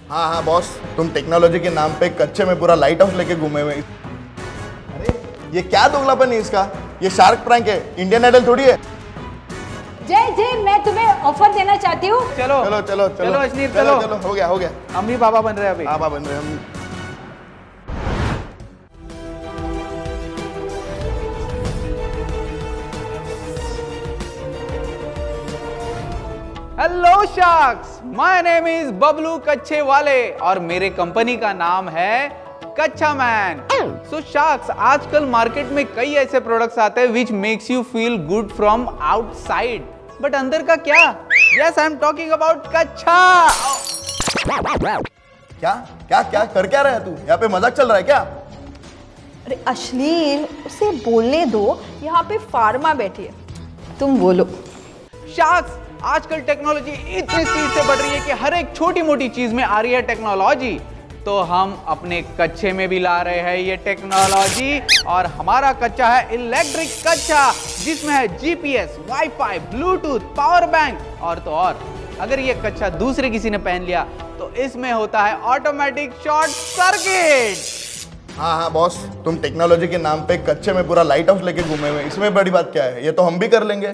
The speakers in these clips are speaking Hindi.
हाँ हाँ बॉस, तुम टेक्नोलॉजी के नाम पे कच्चे में पूरा लाइट हाउस लेके घूमे हुए। अरे ये क्या दोगलापन है इसका? ये शार्क प्रैंक है, इंडियन आइडल थोड़ी है। जय जय, मैं तुम्हें ऑफर देना चाहती हूँ। चलो चलो चलो चलो अश्नीर, चलो चलो, हो गया हो गया। हम भी बाबा बन रहे हैं अभी। बाबा बन रहे हैं हम। Hello sharks, my name is Bablu कच्चे वाले और मेरे कंपनी का नाम है कच्चा मैन। सो शार्क्स, आजकल मार्केट में कई ऐसे प्रोडक्ट्स आते हैं which makes you feel good from outside, but अंदर का क्या? Yes, I am talking about कच्चा। क्या क्या क्या कर क्या रहा है तू? यहाँ पे मजाक चल रहा है क्या? अरे अश्लील, उसे बोलने दो। यहाँ पे फार्मा बैठी है, तुम बोलो। शार्क्स, आजकल टेक्नोलॉजी इतनी स्पीड से बढ़ रही है कि हर एक छोटी मोटी चीज में आ रही है टेक्नोलॉजी। तो हम अपने कच्चे में भी ला रहे हैं ये टेक्नोलॉजी, और हमारा कच्चा है इलेक्ट्रिक कच्चा, जिसमें है GPS, WiFi, Bluetooth, power bank और तो और। अगर ये कच्चा दूसरे किसी ने पहन लिया तो इसमें होता है ऑटोमेटिक शॉर्ट सर्किट। हाँ हाँ बॉस, तुम टेक्नोलॉजी के नाम पे कच्चे में पूरा लाइट हाउस लेके घूमे हुए, इसमें बड़ी बात क्या है? ये तो हम भी कर लेंगे।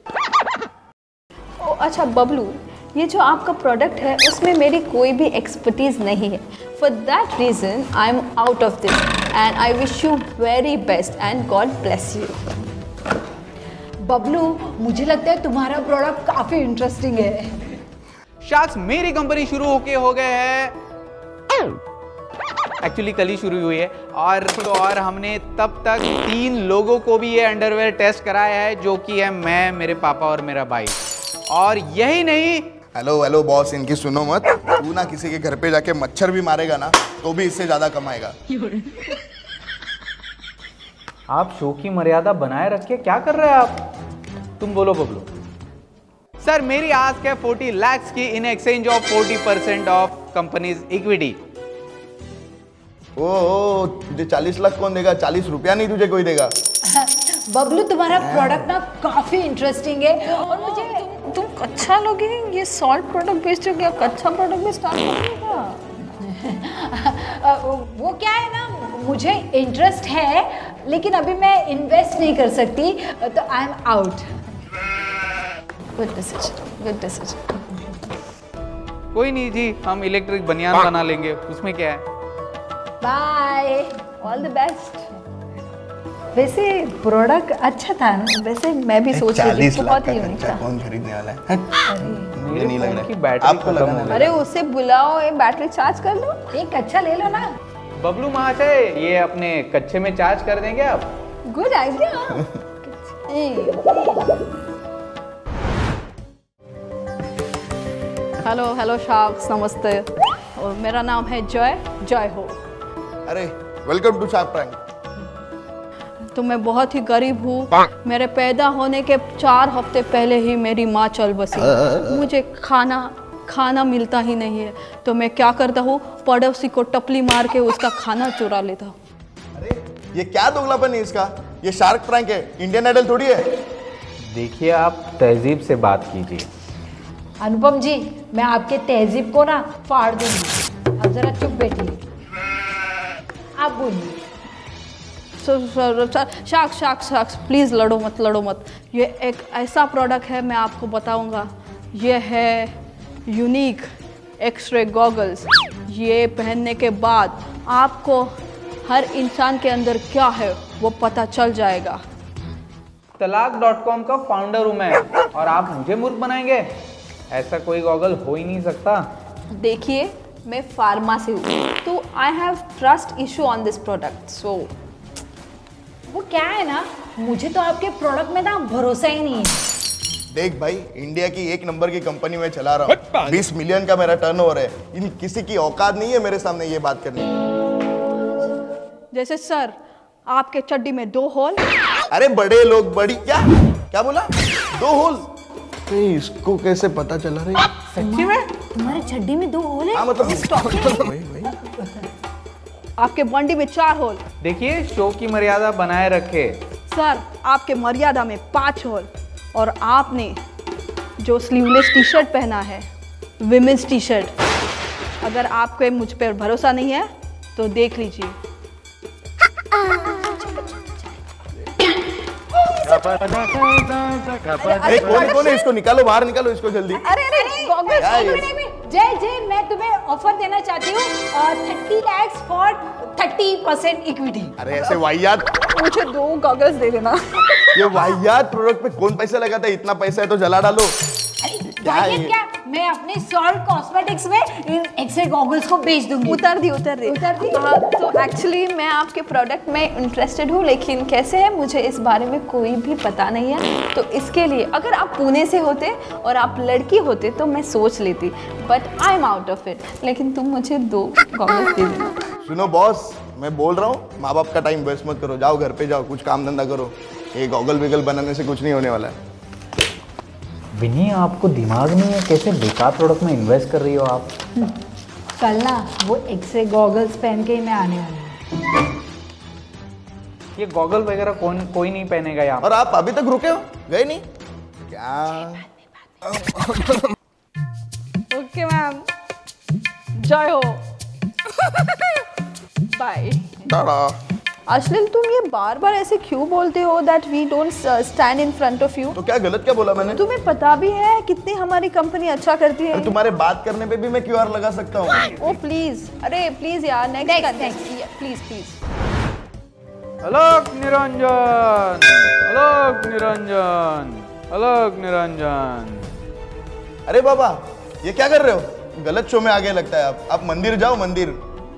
अच्छा बबलू, ये जो आपका प्रोडक्ट है उसमें मेरी कोई भी एक्सपर्टीज नहीं है। For that reason I am out of this and I wish you very best and God bless you. Bablu, मुझे लगता है तुम्हारा प्रोडक्ट काफी इंटरेस्टिंग है। शार्क्स, मेरी कंपनी शुरू होके हो गए है, एक्चुअली कल ही शुरू हुई है, और हमने तब तक 3 लोगों को भी ये अंडरवेयर टेस्ट कराया है, जो कि है मैं, मेरे पापा और मेरा भाई। और यही नहीं, हेलो हेलो बॉस, इनकी सुनो मत। तू ना किसी के घर पे जाके मच्छर भी मारेगा ना तो भी इससे ज्यादा कमाएगा। आप शो की मर्यादा बनाए रखिए, क्या कर रहे हैं आप? तुम बोलो बबलू। सर, मेरी आस्क है 40 lakhs की in exchange of 40% of companies equity. ओ, तुझे 40 लाख कौन देगा? 40 रुपया नहीं तुझे कोई देगा। बबलू, तुम्हारा प्रोडक्ट ना काफी इंटरेस्टिंग है और मुझे तुम कच्चा लोगे। ये सॉल्ट प्रोडक्ट बेचते हो क्या? कच्चा प्रोडक्ट भी स्टार्ट करोगे? वो क्या है ना, मुझे इंटरेस्ट है लेकिन अभी मैं इन्वेस्ट नहीं कर सकती, तो I am out. Good decision, good decision. कोई नहीं जी, हम इलेक्ट्रिक बनियान बना लेंगे, उसमें क्या है। Bye, all the best. वैसे प्रोडक्ट अच्छा था ना? वैसे मैं भी सोच रही थी, बहुत ही यूनिक था। कौन खरीदने वाला है? मुझे नहीं लग रहा की बैटरी आपको खत्म हो गई। अरे उसे बुलाओ, ये बैटरी चार्ज कर लो। एक अच्छा ले लो ना। बबलू महाशय, ये अपने कच्चे में चार्ज कर देंगे आप? Good idea. Hello hello sharks, नमस्ते। और मेरा नाम है जय, जय हो। अरे वेलकम टू शार्क प्रैंक। तो मैं बहुत ही गरीब हूँ। मेरे पैदा होने के 4 हफ्ते पहले ही मेरी माँ चल बसी। मुझे खाना मिलता ही नहीं है, तो मैं क्या करता हूँ, पड़ोसी को टपली मार के उसका खाना चुरा लेता हूँ। अरे ये क्या दोगलापन है इसका? ये शार्क प्रैंक है, इंडियन आइडल थोड़ी है। देखिए, आप तहजीब से बात कीजिए। अनुपम जी, मैं आपके तहजीब को ना फाड़ दूंगी। अब जरा चुप बैठिए, आप बोलिए। शार्क्स प्लीज़ लड़ो मत। ये एक ऐसा प्रोडक्ट है, मैं आपको बताऊंगा। ये है यूनिक एक्सरे गॉगल्स। ये पहनने के बाद आपको हर इंसान के अंदर क्या है वो पता चल जाएगा। तलाक.com का फाउंडर हूं मैं, और आप मुझे मूर्ख बनाएंगे? ऐसा कोई गॉगल हो ही नहीं सकता। देखिए, मैं फार्मा से हूँ, तो I have trust issue on this product. So वो क्या है ना, मुझे तो आपके प्रोडक्ट में ना भरोसा ही नहीं है। देख भाई, इंडिया की 1 नंबर की कंपनी में चला रहा हूँ। 20 मिलियन का मेरा टर्नओवर है। इन किसी की औकात नहीं है मेरे सामने ये बात करने की। जैसे सर, आपके चड्डी में 2 होल। अरे बड़े लोग बड़ी क्या बोला? 2 होल? इसको कैसे पता चला रही? सच्ची में? तुम्हारे चड्डी में 2 होल है? हाँ मतलब वही। आपके बंडी में 4 होल। देखिए, शो की मर्यादा बनाए रखे। सर, आपके मर्यादा में 5 होल। और आपने जो स्लीवलेस टी शर्ट पहना है, विमेंस टी शर्ट, अगर आपको मुझ पर भरोसा नहीं है तो देख लीजिए। अरे कौन है इसको निकालो, बाहर निकालो इसको जल्दी। अरे गॉगल्स जय जय, मैं तुम्हें ऑफर देना चाहती हूँ 30 lakhs फॉर 30% इक्विटी। अरे ऐसे वाहियात, मुझे 2 गॉगल्स दे देना। ये वाहियात प्रोडक्ट पे कौन पैसा लगाता है? इतना पैसा है तो जला डालो। क्या मैं अपने सॉल्व कॉस्मेटिक्स में इन एक्स-रे गॉगल्स को बेच दूंगी। उतर दी। हाँ, तो एक्चुअली मैं आपके प्रोडक्ट में इंटरेस्टेड हूँ, लेकिन कैसे है मुझे इस बारे में कोई भी पता नहीं है। तो इसके लिए अगर आप पुणे से होते और आप लड़की होते तो मैं सोच लेती, but I am out of it. लेकिन तुम मुझे 2 गॉगल्स दे देना। सुनो बॉस, मैं बोल रहा हूँ, माँ बाप का टाइम वेस्ट मत करो, जाओ घर पे जाओ, कुछ काम धंधा करो। ये गॉगल विगल बनाने से कुछ नहीं होने वाला है। विनी, आपको दिमाग नहीं है? कैसे बेकार प्रोडक्ट में इन्वेस्ट कर रही हो आप? कल ना वो एक्स-रे गॉगल्स पहन के ही मैं आने वाली हूँ। ये गॉगल वगैरह कोई नहीं पहनेगा यहाँ। और आप अभी तक रुके हो, गए नहीं क्या? ओके मैम, जय हो। बाय। टाटा। अश्लील, तुम ये बार बार ऐसे क्यों बोलते हो that we don't stand in front of you? तो क्या गलत क्या बोला मैंने? तुम्हें पता भी है कितनी हमारी कंपनी अच्छा करती है। अरे तुम्हारे बात करने पे भी मैं क्यूआर लगा सकता हूँ। ओ प्लीज, अरे प्लीज यार, नेक्स्ट प्लीज। अलग निरंजन, अलग निरंजन, अलग निरंजन। अरे बाबा, ये क्या कर रहे हो? गलत शो में आगे लगता है आप मंदिर जाओ, मंदिर।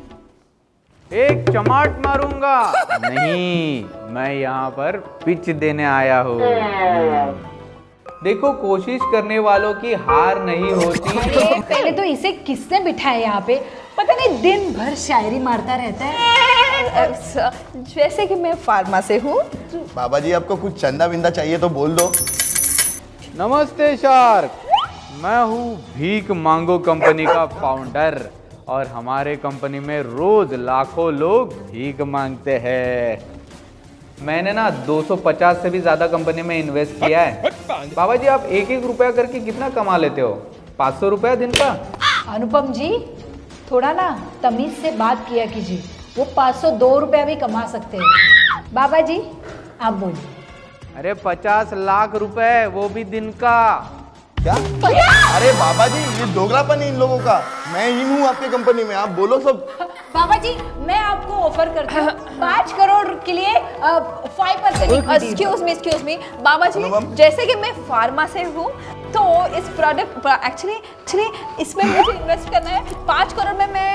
एक चमाट मारूंगा। नहीं, मैं यहाँ पर पिच देने आया हूँ। देखो, कोशिश करने वालों की हार नहीं होती। अरे पहले तो इसे किसने बिठाया यहाँ पे? पता नहीं दिन भर शायरी मारता रहता है। जैसे कि मैं फार्मा से हूँ। बाबा जी, आपको कुछ चंदा विंदा चाहिए तो बोल दो। नमस्ते शार्क, मैं हूँ भीख मांगो कंपनी का फाउंडर और हमारे कंपनी में रोज लाखों लोग भीख मांगते हैं। मैंने ना 250 से भी ज्यादा कंपनी में इन्वेस्ट किया है। बाबा जी, आप 1-1 रुपया करके कितना कमा लेते हो? 500 रुपया दिन का? अनुपम जी, थोड़ा ना तमीज से बात किया कीजिए। वो 502 रुपया भी कमा सकते हैं। बाबा जी, आप बोलिए। अरे 50 लाख रुपए, वो भी दिन का। क्या? अरे बाबा जी, ये दोगलापन है इन लोगों का। मैं इन हूँ आपकी कंपनी में, आप बोलो सब। बाबा जी, मैं आपको ऑफर करती हूँ 5 करोड़ के लिए 5% एक्सक्यूज मी बाबा जी, जैसे कि मैं फार्मा से हूँ तो इस प्रोडक्ट एक्चुअली इसमें मुझे इन्वेस्ट करना है। 5 करोड़ में मैं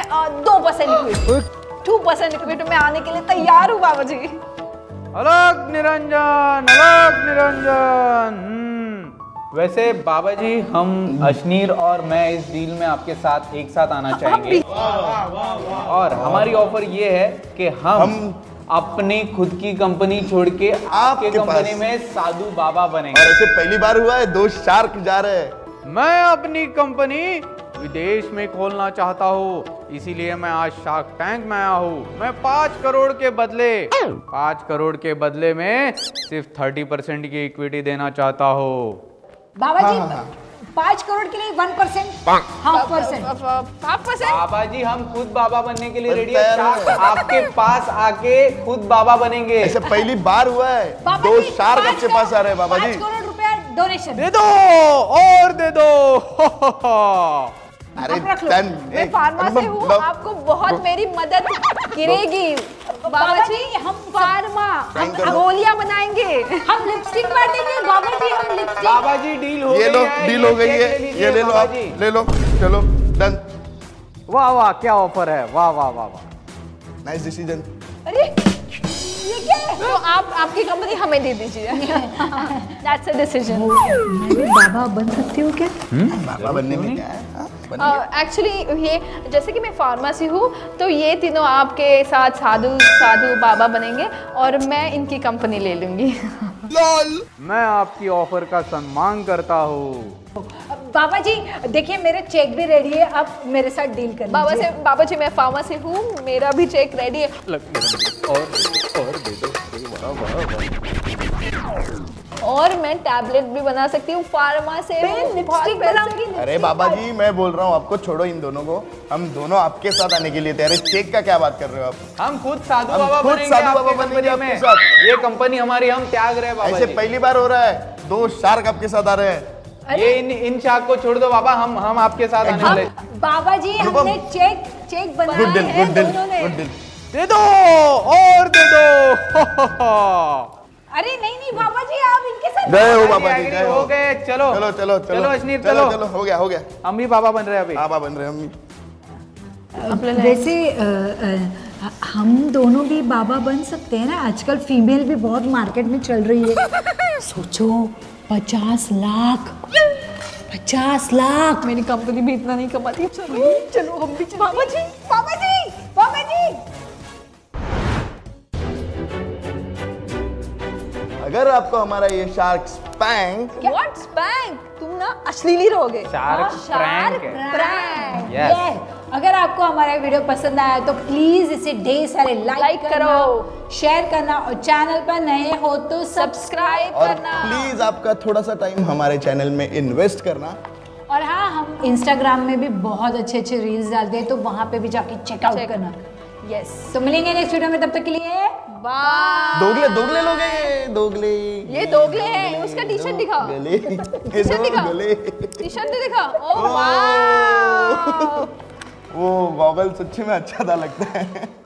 2% इक्विटी में आने के लिए तैयार हूँ बाबा जी। अलग निरंजन, अलग निरंजन। वैसे बाबा जी, हम अश्नीर और मैं इस डील में आपके साथ एक साथ आना चाहेंगे। और हमारी ऑफर ये है कि हम अपनी खुद की कंपनी छोड़ के आपके कंपनी में साधु बाबा बनेंगे। और ऐसे पहली बार हुआ है, 2 शार्क जा रहे हैं। मैं अपनी कंपनी विदेश में खोलना चाहता हूँ, इसीलिए मैं आज शार्क टैंक में आया हूँ। मैं 5 करोड़ के बदले में सिर्फ 30% की इक्विटी देना चाहता हूँ। बाबा जी, 5 करोड़ के लिए 1%, हाफ परसेंट। बाबा जी, हम खुद बाबा बनने के लिए रेडी हैं। आपके पास आके खुद बाबा बनेंगे। ऐसे पहली बार हुआ है, 2 शार्क आपके पास आ रहे हैं बाबा जी। 5 करोड़ रुपया डोनेशन दे दो और दे दो। अरे मैं फार्मा से हूँ, आपको बहुत मेरी मदद करेगी बाबा जी। हम फार्मा गोलियां बनाएंगे, हम लिपस्टिक बांटेंगे। बाबा जी, हम लिपस्टिक। बाबा जी, डील हो गई है। डील हो गई है, ये ले लो आप, ले लो, चलो डन। वाह वाह, क्या ऑफर है, वाह वाह वाह वाह, नाइस डिसीजन। अरे ये क्या है? तो आप आपकी कंपनी हमें दे दीजिए। That's a decision. मैं भी बाबा बन सकती हूँ क्या? बाबा बनने में क्या है? एक्चुअली ये जैसे कि मैं फार्मेसी हूँ तो ये तीनों आपके साथ साधु बाबा बनेंगे और मैं इनकी कंपनी ले लूंगी। मैं आपकी ऑफर का सम्मान करता हूँ। बाबा जी, देखिए मेरे चेक भी रेडी है, आप मेरे साथ डील कर लीजिए। बाबा जी, मैं फार्मेसी हूँ, मेरा भी चेक रेडी है। और मैं टैबलेट भी बना सकती हूँ फार्मा से। लिपस्टिक बनाऊंगी। अरे बाबा जी मैं बोल रहा हूँ आपको, छोड़ो इन दोनों को, हम दोनों आपके साथ आने के लिए तैयार है। चेक का क्या बात कर रहे हो आप? हम खुद साधु हम बाबा खुद बनेंगे साधु आपकी बाबा बनेंगे कंपनी में। आपके साथ। ये कंपनी हमारी, हम त्याग रहे हैं बाबा ऐसे जी। पहली बार हो रहा है, 2 शार्क आपके साथ आ रहे हैं। ये इन शाख को छोड़ दो बाबा, हम आपके साथ आने वाले। बाबा जी हमने चेक बनाया गुड डील, है गुड डील, दोनों ने। Good deal. दे दो और दे दो। अरे नहीं बाबा जी आप इनके साथ गए हो बाबा जी, गए हो गए। चलो चलो चलो चलो अश्नीर, चलो चलो चलो, हो गया हो गया। हम भी बाबा बन रहे हैं अभी। बाबा बन रहे हैं हम भी। वैसे हम दोनों भी बाबा बन सकते हैं ना, आजकल फीमेल भी बहुत मार्केट में चल रही है। सोचो 50 लाख 50 लाख। मेरी कंपनी भी इतना नहीं कमाती। चलो चलो हम भी चलो। बाबा जी बाबा जी बाबा जी अगर आपको हमारा ये शार्क स्पैंक व्हाट स्पैंक, तुम ना अश्लील रहोगे। शार्क प्रैंक है। प्रैंक। Yes. अगर आपको हमारा वीडियो पसंद आया तो प्लीज इसे ढेर सारे लाइक करो, शेयर करना और चैनल पर नए हो तो सब्सक्राइब और करना। प्लीज आपका थोड़ा सा टाइम हमारे चैनल में इन्वेस्ट करना। और हाँ, हम इंस्टाग्राम में भी बहुत अच्छे अच्छे रील्स डालते हैं, तो वहां पे भी जाके चेकआउट करना। यस, तो मिलेंगे नेक्स्ट वीडियो में, तब तक के लिए बाय। दोगले दोगले लोग हैं ये, दोगले। ये दोगले हैं। उसका टी शर्ट दिखा, गले टी-शर्ट दिखा, गले। टी-शर्ट नहीं दिखा। ओह वाह, वो गॉगल सच्ची में अच्छा था लगता है।